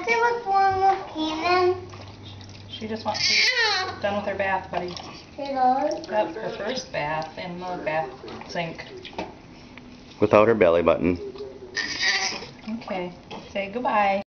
Auntie, what's wrong with Kanan? She just wants to be done with her bath, buddy. She does? That's her first bath in the bath sink. Without her belly button. Okay, say goodbye.